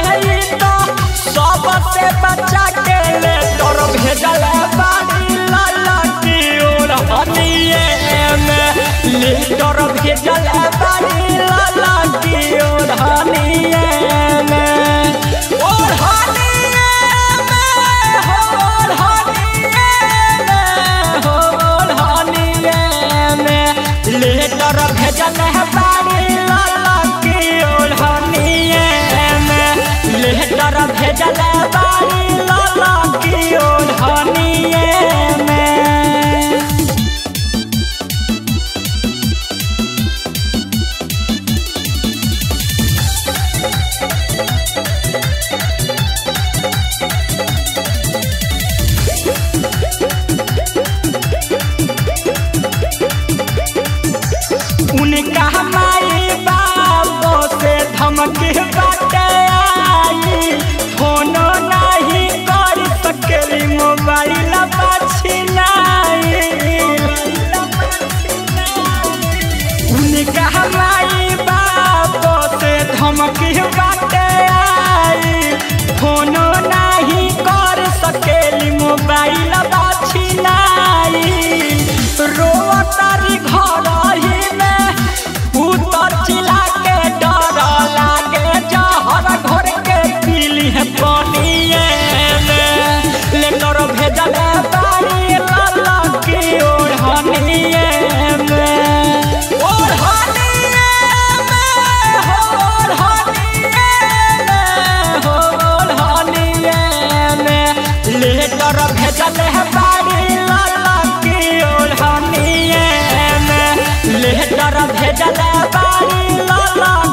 तो सबसे बचा के ले तोर भेजल बाड़ी लाला की ओढ़निए में ले तोर भेजल बाड़ी लाला की ओढ़निए में ओढ़निए में ओढ़निए में ले तोर भेजल बाड़ी लाला की ओढ़निए में ले तोर भेजल बाड़ी लाला की ओढ़निए में। उनका माई बाबो से धमकी बाटे आई फोनो नहीं कर सकेली मोबाइल बछिनाई उनका माई बाबो से धमकी बाटे आई फोनो नहीं कर सकेली मोबाइल बछिनाई रोतारी घर ही में उतर चिल्ला के डर लागे जहर घोर के पीली है पानिए में ले तोर भेजल बाड़ी लाला की ओढ़निए में ओढ़निए में ले तोर भेजल बाड़ी लाला की ओढ़निए में ले तोर भेजल बाड़ी लाला